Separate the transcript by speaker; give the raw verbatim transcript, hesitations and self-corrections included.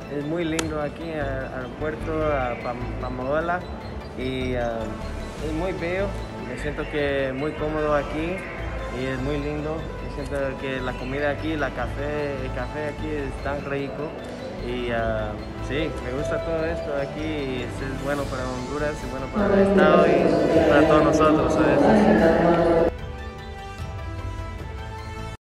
Speaker 1: es muy lindo aquí, al aeropuerto, a Pam- Pamodola, y ah, es muy bello. Me siento que muy cómodo aquí y es muy lindo. Me siento que la comida aquí, la café, el café aquí es tan rico y ah, sí, me gusta todo esto aquí y es, es bueno para Honduras, es bueno para el estado y para todos nosotros a veces.